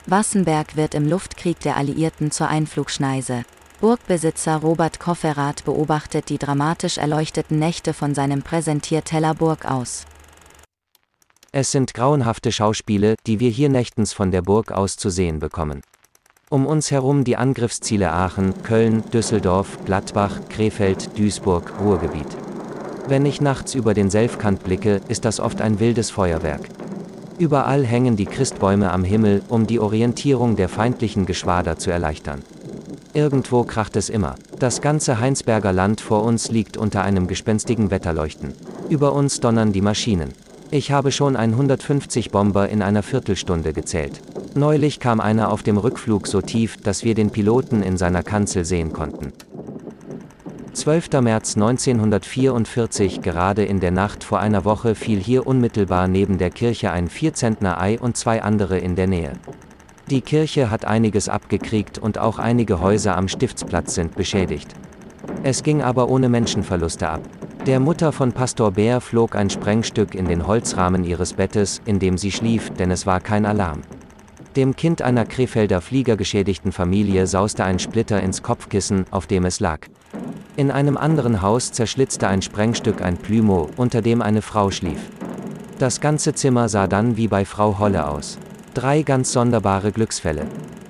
Wassenberg wird im Luftkrieg der Alliierten zur Einflugschneise. Burgbesitzer Robert Kofferath beobachtet die dramatisch erleuchteten Nächte von seinem Präsentierteller Burg aus. Es sind grauenhafte Schauspiele, die wir hier nächtens von der Burg aus zu sehen bekommen. Um uns herum die Angriffsziele Aachen, Köln, Düsseldorf, Gladbach, Krefeld, Duisburg, Ruhrgebiet. Wenn ich nachts über den Selfkant blicke, ist das oft ein wildes Feuerwerk. Überall hängen die Christbäume am Himmel, um die Orientierung der feindlichen Geschwader zu erleichtern. Irgendwo kracht es immer. Das ganze Heinsberger Land vor uns liegt unter einem gespenstigen Wetterleuchten. Über uns donnern die Maschinen. Ich habe schon 150 Bomber in einer Viertelstunde gezählt. Neulich kam einer auf dem Rückflug so tief, dass wir den Piloten in seiner Kanzel sehen konnten. 12. März 1944, gerade in der Nacht vor einer Woche fiel hier unmittelbar neben der Kirche ein 4-Zentner-Ei und 2 andere in der Nähe. Die Kirche hat einiges abgekriegt und auch einige Häuser am Stiftsplatz sind beschädigt. Es ging aber ohne Menschenverluste ab. Der Mutter von Pastor Bär flog ein Sprengstück in den Holzrahmen ihres Bettes, in dem sie schlief, denn es war kein Alarm. Dem Kind einer Krefelder fliegergeschädigten Familie sauste ein Splitter ins Kopfkissen, auf dem es lag. In einem anderen Haus zerschlitzte ein Sprengstück ein Plümo, unter dem eine Frau schlief. Das ganze Zimmer sah dann wie bei Frau Holle aus. 3 ganz sonderbare Glücksfälle.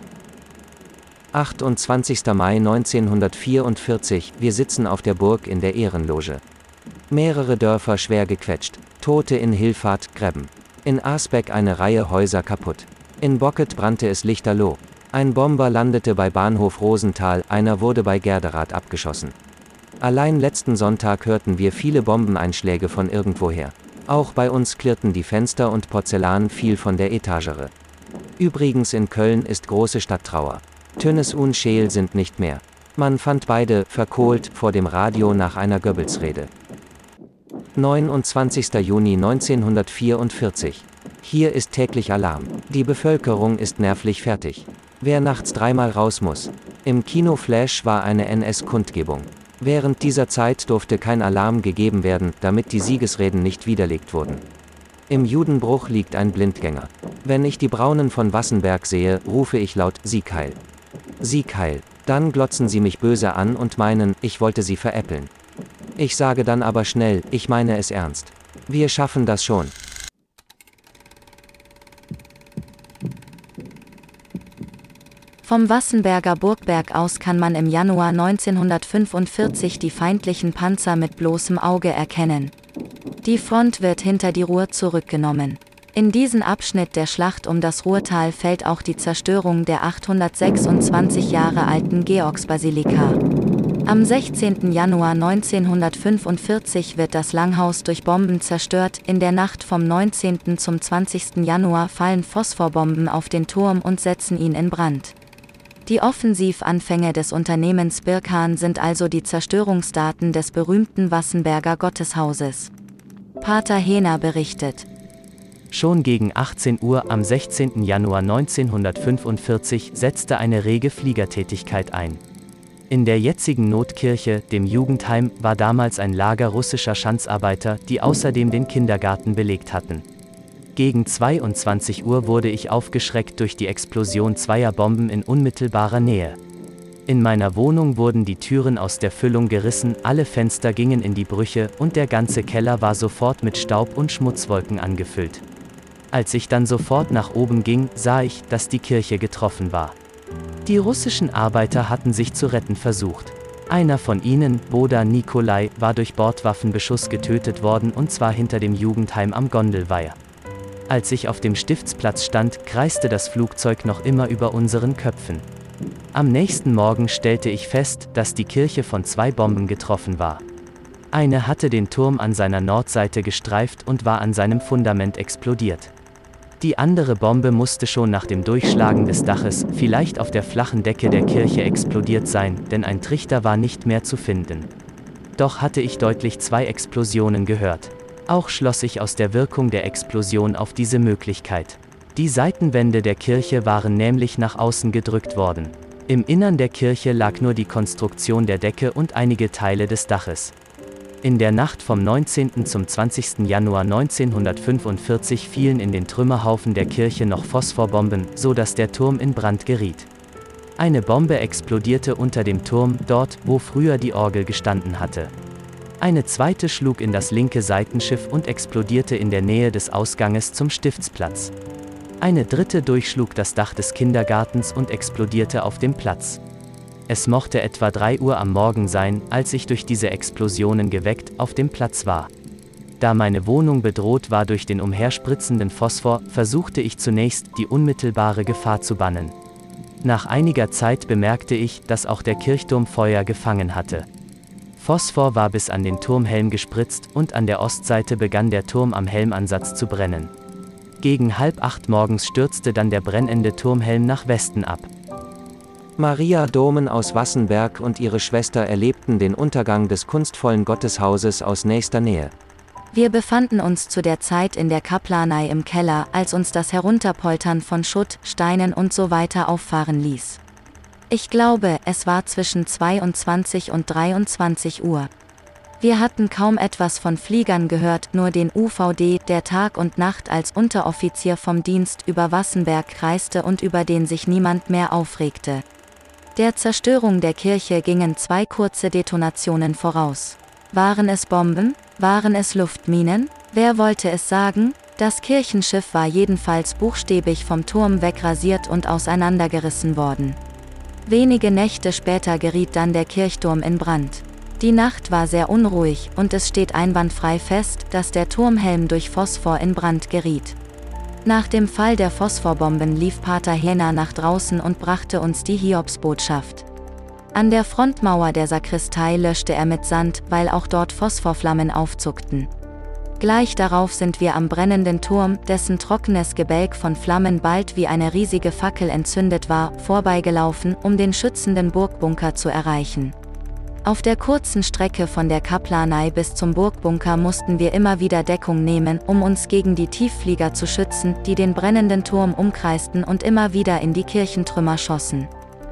28. Mai 1944, wir sitzen auf der Burg in der Ehrenloge. Mehrere Dörfer schwer gequetscht, Tote in Hilfert, Grebben. In Asbeck eine Reihe Häuser kaputt. In Bocket brannte es lichterloh. Ein Bomber landete bei Bahnhof Rosenthal, einer wurde bei Gerderath abgeschossen. Allein letzten Sonntag hörten wir viele Bombeneinschläge von irgendwoher. Auch bei uns klirrten die Fenster und Porzellan fiel von der Etagere. Übrigens in Köln ist große Stadttrauer. Tönnes und Scheel sind nicht mehr. Man fand beide, verkohlt, vor dem Radio nach einer Goebbels-Rede. 29. Juni 1944. Hier ist täglich Alarm. Die Bevölkerung ist nervlich fertig. Wer nachts 3-mal raus muss. Im Kino Flash war eine NS-Kundgebung. Während dieser Zeit durfte kein Alarm gegeben werden, damit die Siegesreden nicht widerlegt wurden. Im Judenbruch liegt ein Blindgänger. Wenn ich die Braunen von Wassenberg sehe, rufe ich laut, Sieg heil. Sieg heil. Dann glotzen sie mich böse an und meinen, ich wollte sie veräppeln. Ich sage dann aber schnell, ich meine es ernst. Wir schaffen das schon. Vom Wassenberger Burgberg aus kann man im Januar 1945 die feindlichen Panzer mit bloßem Auge erkennen. Die Front wird hinter die Ruhr zurückgenommen. In diesen Abschnitt der Schlacht um das Ruhrtal fällt auch die Zerstörung der 826 Jahre alten Georgsbasilika. Am 16. Januar 1945 wird das Langhaus durch Bomben zerstört, in der Nacht vom 19. zum 20. Januar fallen Phosphorbomben auf den Turm und setzen ihn in Brand. Die Offensivanfänge des Unternehmens Birkan sind also die Zerstörungsdaten des berühmten Wassenberger Gotteshauses. Pater Hehner berichtet. Schon gegen 18 Uhr am 16. Januar 1945 setzte eine rege Fliegertätigkeit ein. In der jetzigen Notkirche, dem Jugendheim, war damals ein Lager russischer Schanzarbeiter, die außerdem den Kindergarten belegt hatten. Gegen 22 Uhr wurde ich aufgeschreckt durch die Explosion 2 Bomben in unmittelbarer Nähe. In meiner Wohnung wurden die Türen aus der Füllung gerissen, alle Fenster gingen in die Brüche und der ganze Keller war sofort mit Staub und Schmutzwolken angefüllt. Als ich dann sofort nach oben ging, sah ich, dass die Kirche getroffen war. Die russischen Arbeiter hatten sich zu retten versucht. Einer von ihnen, Boda Nikolai, war durch Bordwaffenbeschuss getötet worden und zwar hinter dem Jugendheim am Gondelweiher. Als ich auf dem Stiftsplatz stand, kreiste das Flugzeug noch immer über unseren Köpfen. Am nächsten Morgen stellte ich fest, dass die Kirche von 2 Bomben getroffen war. Eine hatte den Turm an seiner Nordseite gestreift und war an seinem Fundament explodiert. Die andere Bombe musste schon nach dem Durchschlagen des Daches, vielleicht auf der flachen Decke der Kirche explodiert sein, denn ein Trichter war nicht mehr zu finden. Doch hatte ich deutlich 2 Explosionen gehört. Auch schloss ich aus der Wirkung der Explosion auf diese Möglichkeit. Die Seitenwände der Kirche waren nämlich nach außen gedrückt worden. Im Innern der Kirche lag nur die Konstruktion der Decke und einige Teile des Daches. In der Nacht vom 19. zum 20. Januar 1945 fielen in den Trümmerhaufen der Kirche noch Phosphorbomben, so dass der Turm in Brand geriet. Eine Bombe explodierte unter dem Turm, dort, wo früher die Orgel gestanden hatte. Eine zweite schlug in das linke Seitenschiff und explodierte in der Nähe des Ausganges zum Stiftsplatz. Eine dritte durchschlug das Dach des Kindergartens und explodierte auf dem Platz. Es mochte etwa 3 Uhr am Morgen sein, als ich durch diese Explosionen geweckt auf dem Platz war. Da meine Wohnung bedroht war durch den umherspritzenden Phosphor, versuchte ich zunächst, die unmittelbare Gefahr zu bannen. Nach einiger Zeit bemerkte ich, dass auch der Kirchturm Feuer gefangen hatte. Phosphor war bis an den Turmhelm gespritzt und an der Ostseite begann der Turm am Helmansatz zu brennen. Gegen 7:30 morgens stürzte dann der brennende Turmhelm nach Westen ab. Maria Domen aus Wassenberg und ihre Schwester erlebten den Untergang des kunstvollen Gotteshauses aus nächster Nähe. Wir befanden uns zu der Zeit in der Kaplanei im Keller, als uns das Herunterpoltern von Schutt, Steinen und so weiter auffahren ließ. Ich glaube, es war zwischen 22 und 23 Uhr. Wir hatten kaum etwas von Fliegern gehört, nur den UVD, der Tag und Nacht als Unteroffizier vom Dienst über Wassenberg kreiste und über den sich niemand mehr aufregte. Der Zerstörung der Kirche gingen 2 kurze Detonationen voraus. Waren es Bomben? Waren es Luftminen? Wer wollte es sagen? Das Kirchenschiff war jedenfalls buchstäblich vom Turm wegrasiert und auseinandergerissen worden. Wenige Nächte später geriet dann der Kirchturm in Brand. Die Nacht war sehr unruhig und es steht einwandfrei fest, dass der Turmhelm durch Phosphor in Brand geriet. Nach dem Fall der Phosphorbomben lief Pater Hähner nach draußen und brachte uns die Hiobsbotschaft. An der Frontmauer der Sakristei löschte er mit Sand, weil auch dort Phosphorflammen aufzuckten. Gleich darauf sind wir am brennenden Turm, dessen trockenes Gebälk von Flammen bald wie eine riesige Fackel entzündet war, vorbeigelaufen, um den schützenden Burgbunker zu erreichen. Auf der kurzen Strecke von der Kaplanei bis zum Burgbunker mussten wir immer wieder Deckung nehmen, um uns gegen die Tiefflieger zu schützen, die den brennenden Turm umkreisten und immer wieder in die Kirchentrümmer schossen.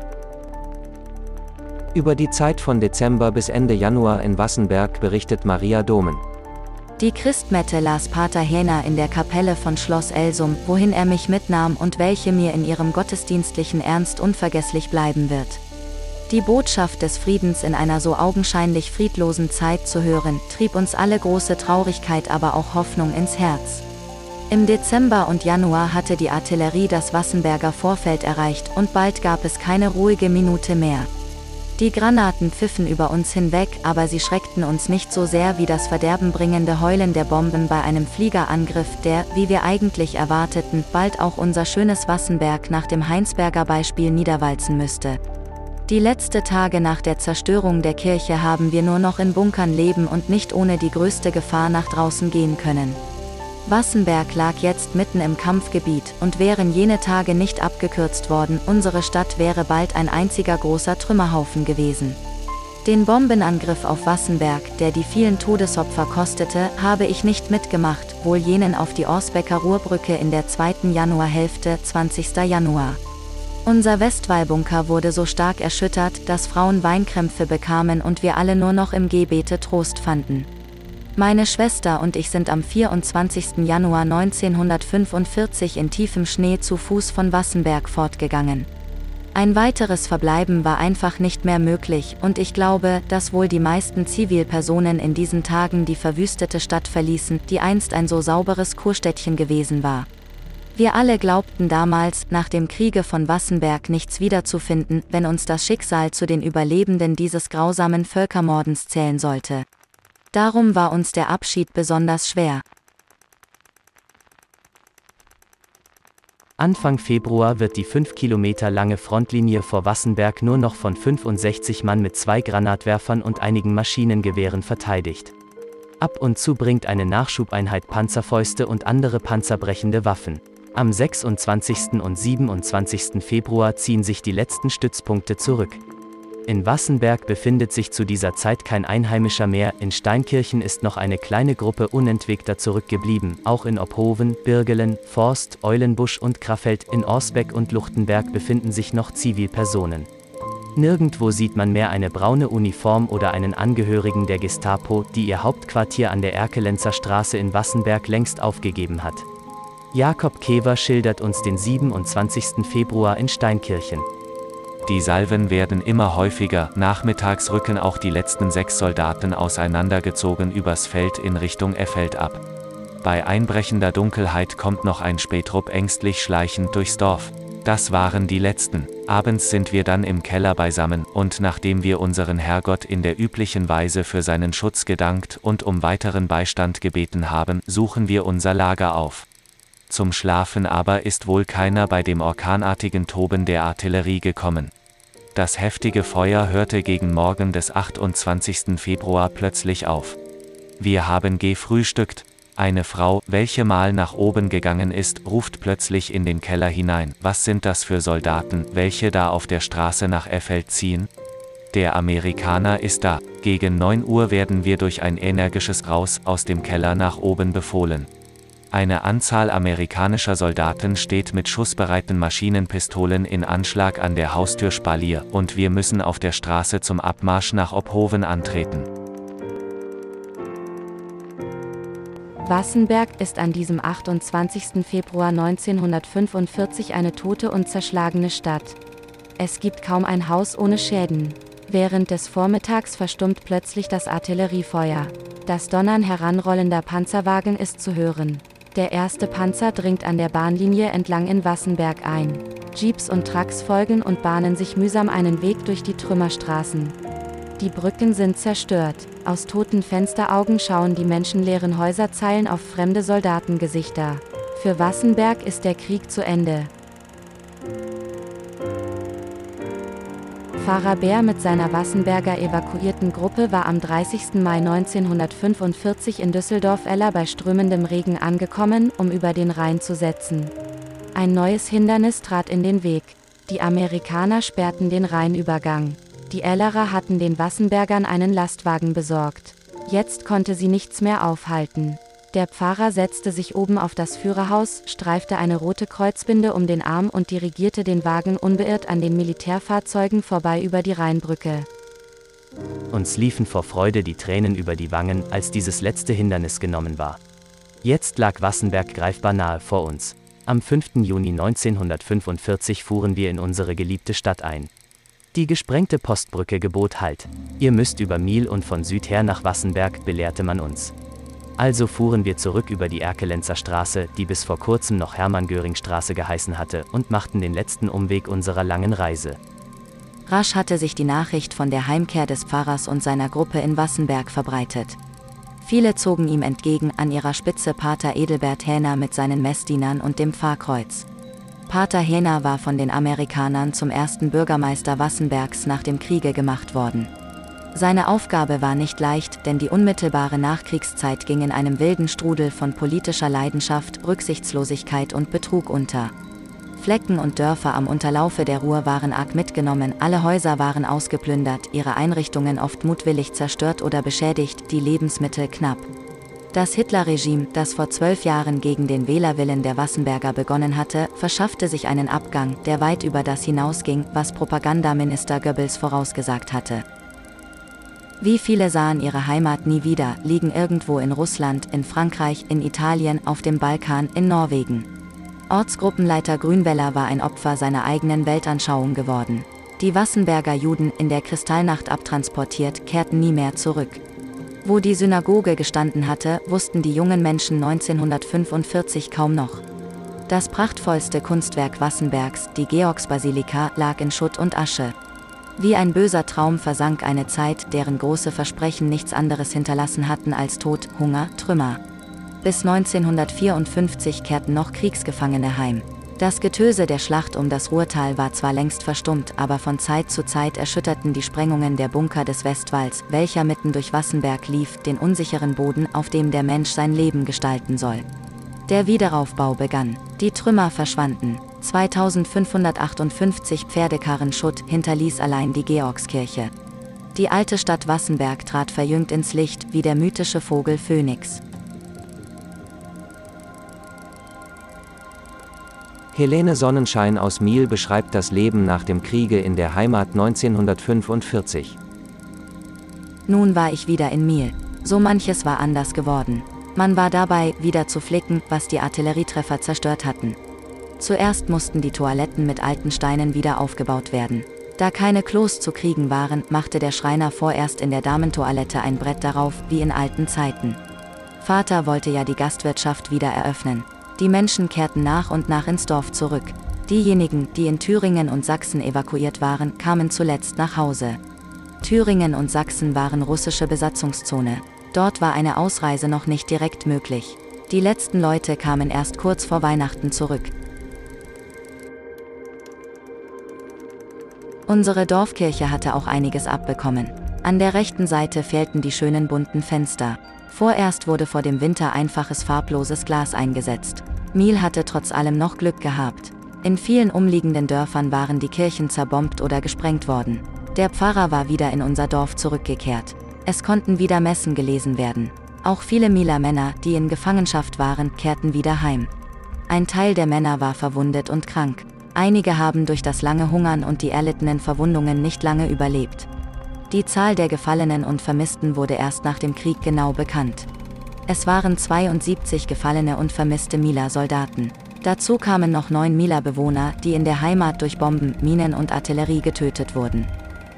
Über die Zeit von Dezember bis Ende Januar in Wassenberg berichtet Maria Domen. Die Christmette las Pater Hähner in der Kapelle von Schloss Elsum, wohin er mich mitnahm und welche mir in ihrem gottesdienstlichen Ernst unvergesslich bleiben wird. Die Botschaft des Friedens in einer so augenscheinlich friedlosen Zeit zu hören, trieb uns alle große Traurigkeit, aber auch Hoffnung ins Herz. Im Dezember und Januar hatte die Artillerie das Wassenberger Vorfeld erreicht und bald gab es keine ruhige Minute mehr. Die Granaten pfiffen über uns hinweg, aber sie schreckten uns nicht so sehr wie das verderbenbringende Heulen der Bomben bei einem Fliegerangriff, der, wie wir eigentlich erwarteten, bald auch unser schönes Wassenberg nach dem Heinsberger Beispiel niederwalzen müsste. Die letzten Tage nach der Zerstörung der Kirche haben wir nur noch in Bunkern leben und nicht ohne die größte Gefahr nach draußen gehen können. Wassenberg lag jetzt mitten im Kampfgebiet, und wären jene Tage nicht abgekürzt worden, unsere Stadt wäre bald ein einziger großer Trümmerhaufen gewesen. Den Bombenangriff auf Wassenberg, der die vielen Todesopfer kostete, habe ich nicht mitgemacht, wohl jenen auf die Orsbecker Ruhrbrücke in der 2. Januarhälfte, 20. Januar. Unser Westwallbunker wurde so stark erschüttert, dass Frauen Weinkrämpfe bekamen und wir alle nur noch im Gebete Trost fanden. Meine Schwester und ich sind am 24. Januar 1945 in tiefem Schnee zu Fuß von Wassenberg fortgegangen. Ein weiteres Verbleiben war einfach nicht mehr möglich, und ich glaube, dass wohl die meisten Zivilpersonen in diesen Tagen die verwüstete Stadt verließen, die einst ein so sauberes Kurstädtchen gewesen war. Wir alle glaubten damals, nach dem Kriege von Wassenberg nichts wiederzufinden, wenn uns das Schicksal zu den Überlebenden dieses grausamen Völkermordens zählen sollte. Darum war uns der Abschied besonders schwer. Anfang Februar wird die 5 Kilometer lange Frontlinie vor Wassenberg nur noch von 65 Mann mit 2 Granatwerfern und einigen Maschinengewehren verteidigt. Ab und zu bringt eine Nachschubeinheit Panzerfäuste und andere panzerbrechende Waffen. Am 26. und 27. Februar ziehen sich die letzten Stützpunkte zurück. In Wassenberg befindet sich zu dieser Zeit kein Einheimischer mehr, in Steinkirchen ist noch eine kleine Gruppe Unentwegter zurückgeblieben, auch in Ophoven, Birgelen, Forst, Eulenbusch und Krafeld, in Orsbeck und Luchtenberg befinden sich noch Zivilpersonen. Nirgendwo sieht man mehr eine braune Uniform oder einen Angehörigen der Gestapo, die ihr Hauptquartier an der Erkelenzer Straße in Wassenberg längst aufgegeben hat. Jakob Kever schildert uns den 27. Februar in Steinkirchen. Die Salven werden immer häufiger, nachmittags rücken auch die letzten 6 Soldaten auseinandergezogen übers Feld in Richtung Effeld ab. Bei einbrechender Dunkelheit kommt noch ein Spähtrupp ängstlich schleichend durchs Dorf. Das waren die letzten. Abends sind wir dann im Keller beisammen, und nachdem wir unseren Herrgott in der üblichen Weise für seinen Schutz gedankt und um weiteren Beistand gebeten haben, suchen wir unser Lager auf. Zum Schlafen aber ist wohl keiner bei dem orkanartigen Toben der Artillerie gekommen. Das heftige Feuer hörte gegen Morgen des 28. Februar plötzlich auf. Wir haben gefrühstückt. Eine Frau, welche mal nach oben gegangen ist, ruft plötzlich in den Keller hinein: Was sind das für Soldaten, welche da auf der Straße nach Effeld ziehen? Der Amerikaner ist da. Gegen 9 Uhr werden wir durch ein energisches Raus aus dem Keller nach oben befohlen. Eine Anzahl amerikanischer Soldaten steht mit schussbereiten Maschinenpistolen in Anschlag an der Haustür Spalier, und wir müssen auf der Straße zum Abmarsch nach Ophoven antreten. Wassenberg ist an diesem 28. Februar 1945 eine tote und zerschlagene Stadt. Es gibt kaum ein Haus ohne Schäden. Während des Vormittags verstummt plötzlich das Artilleriefeuer. Das Donnern heranrollender Panzerwagen ist zu hören. Der erste Panzer dringt an der Bahnlinie entlang in Wassenberg ein. Jeeps und Trucks folgen und bahnen sich mühsam einen Weg durch die Trümmerstraßen. Die Brücken sind zerstört. Aus toten Fensteraugen schauen die menschenleeren Häuserzeilen auf fremde Soldatengesichter. Für Wassenberg ist der Krieg zu Ende. Pfarrer Bär mit seiner Wassenberger evakuierten Gruppe war am 30. Mai 1945 in Düsseldorf-Eller bei strömendem Regen angekommen, um über den Rhein zu setzen. Ein neues Hindernis trat in den Weg. Die Amerikaner sperrten den Rheinübergang. Die Ellerer hatten den Wassenbergern einen Lastwagen besorgt. Jetzt konnte sie nichts mehr aufhalten. Der Pfarrer setzte sich oben auf das Führerhaus, streifte eine rote Kreuzbinde um den Arm und dirigierte den Wagen unbeirrt an den Militärfahrzeugen vorbei über die Rheinbrücke. Uns liefen vor Freude die Tränen über die Wangen, als dieses letzte Hindernis genommen war. Jetzt lag Wassenberg greifbar nahe vor uns. Am 5. Juni 1945 fuhren wir in unsere geliebte Stadt ein. Die gesprengte Postbrücke gebot Halt. Ihr müsst über Miel und von Süd her nach Wassenberg, belehrte man uns. Also fuhren wir zurück über die Erkelenzer Straße, die bis vor kurzem noch Hermann-Göring-Straße geheißen hatte, und machten den letzten Umweg unserer langen Reise. Rasch hatte sich die Nachricht von der Heimkehr des Pfarrers und seiner Gruppe in Wassenberg verbreitet. Viele zogen ihm entgegen, an ihrer Spitze Pater Edelbert Hähner mit seinen Messdienern und dem Pfarrkreuz. Pater Hähner war von den Amerikanern zum ersten Bürgermeister Wassenbergs nach dem Kriege gemacht worden. Seine Aufgabe war nicht leicht, denn die unmittelbare Nachkriegszeit ging in einem wilden Strudel von politischer Leidenschaft, Rücksichtslosigkeit und Betrug unter. Flecken und Dörfer am Unterlaufe der Ruhr waren arg mitgenommen, alle Häuser waren ausgeplündert, ihre Einrichtungen oft mutwillig zerstört oder beschädigt, die Lebensmittel knapp. Das Hitlerregime, das vor 12 Jahren gegen den Wählerwillen der Wassenberger begonnen hatte, verschaffte sich einen Abgang, der weit über das hinausging, was Propagandaminister Goebbels vorausgesagt hatte. Wie viele sahen ihre Heimat nie wieder, liegen irgendwo in Russland, in Frankreich, in Italien, auf dem Balkan, in Norwegen. Ortsgruppenleiter Grünweller war ein Opfer seiner eigenen Weltanschauung geworden. Die Wassenberger Juden, in der Kristallnacht abtransportiert, kehrten nie mehr zurück. Wo die Synagoge gestanden hatte, wussten die jungen Menschen 1945 kaum noch. Das prachtvollste Kunstwerk Wassenbergs, die Georgsbasilika, lag in Schutt und Asche. Wie ein böser Traum versank eine Zeit, deren große Versprechen nichts anderes hinterlassen hatten als Tod, Hunger, Trümmer. Bis 1954 kehrten noch Kriegsgefangene heim. Das Getöse der Schlacht um das Ruhrtal war zwar längst verstummt, aber von Zeit zu Zeit erschütterten die Sprengungen der Bunker des Westwalls, welcher mitten durch Wassenberg lief, den unsicheren Boden, auf dem der Mensch sein Leben gestalten soll. Der Wiederaufbau begann. Die Trümmer verschwanden. 2558 Pferdekarren Schutt hinterließ allein die Georgskirche. Die alte Stadt Wassenberg trat verjüngt ins Licht, wie der mythische Vogel Phönix. Helene Sonnenschein aus Miel beschreibt das Leben nach dem Kriege in der Heimat 1945. Nun war ich wieder in Miel. So manches war anders geworden. Man war dabei, wieder zu flicken, was die Artillerietreffer zerstört hatten. Zuerst mussten die Toiletten mit alten Steinen wieder aufgebaut werden. Da keine Klos zu kriegen waren, machte der Schreiner vorerst in der Damentoilette ein Brett darauf, wie in alten Zeiten. Vater wollte ja die Gastwirtschaft wieder eröffnen. Die Menschen kehrten nach und nach ins Dorf zurück. Diejenigen, die in Thüringen und Sachsen evakuiert waren, kamen zuletzt nach Hause. Thüringen und Sachsen waren russische Besatzungszone. Dort war eine Ausreise noch nicht direkt möglich. Die letzten Leute kamen erst kurz vor Weihnachten zurück. Unsere Dorfkirche hatte auch einiges abbekommen. An der rechten Seite fehlten die schönen bunten Fenster. Vorerst wurde vor dem Winter einfaches farbloses Glas eingesetzt. Miel hatte trotz allem noch Glück gehabt. In vielen umliegenden Dörfern waren die Kirchen zerbombt oder gesprengt worden. Der Pfarrer war wieder in unser Dorf zurückgekehrt. Es konnten wieder Messen gelesen werden. Auch viele Mieler Männer, die in Gefangenschaft waren, kehrten wieder heim. Ein Teil der Männer war verwundet und krank. Einige haben durch das lange Hungern und die erlittenen Verwundungen nicht lange überlebt. Die Zahl der Gefallenen und Vermissten wurde erst nach dem Krieg genau bekannt. Es waren 72 gefallene und vermisste Mieler Soldaten. Dazu kamen noch 9 Mieler Bewohner, die in der Heimat durch Bomben, Minen und Artillerie getötet wurden.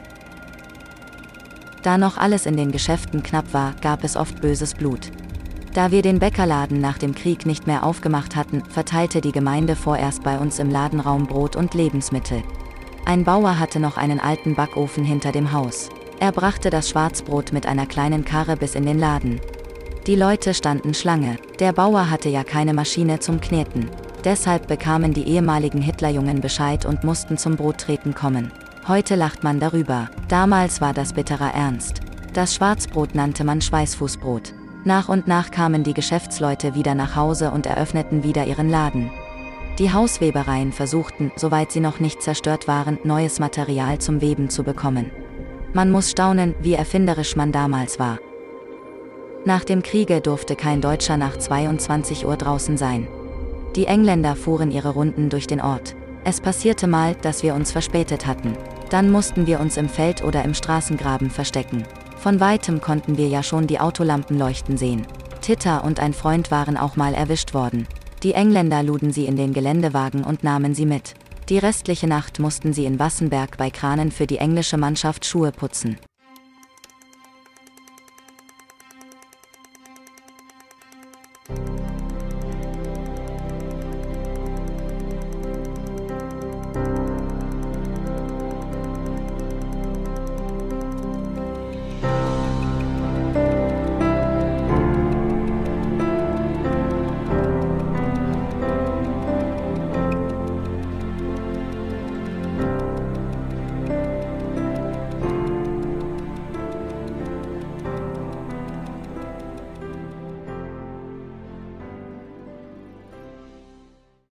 Da noch alles in den Geschäften knapp war, gab es oft böses Blut. Da wir den Bäckerladen nach dem Krieg nicht mehr aufgemacht hatten, verteilte die Gemeinde vorerst bei uns im Ladenraum Brot und Lebensmittel. Ein Bauer hatte noch einen alten Backofen hinter dem Haus. Er brachte das Schwarzbrot mit einer kleinen Karre bis in den Laden. Die Leute standen Schlange. Der Bauer hatte ja keine Maschine zum Kneten. Deshalb bekamen die ehemaligen Hitlerjungen Bescheid und mussten zum Brottreten kommen. Heute lacht man darüber. Damals war das bitterer Ernst. Das Schwarzbrot nannte man Schweißfußbrot. Nach und nach kamen die Geschäftsleute wieder nach Hause und eröffneten wieder ihren Laden. Die Hauswebereien versuchten, soweit sie noch nicht zerstört waren, neues Material zum Weben zu bekommen. Man muss staunen, wie erfinderisch man damals war. Nach dem Kriege durfte kein Deutscher nach 22 Uhr draußen sein. Die Engländer fuhren ihre Runden durch den Ort. Es passierte mal, dass wir uns verspätet hatten. Dann mussten wir uns im Feld oder im Straßengraben verstecken. Von weitem konnten wir ja schon die Autolampen leuchten sehen. Titter und ein Freund waren auch mal erwischt worden. Die Engländer luden sie in den Geländewagen und nahmen sie mit. Die restliche Nacht mussten sie in Wassenberg bei Kranen für die englische Mannschaft Schuhe putzen.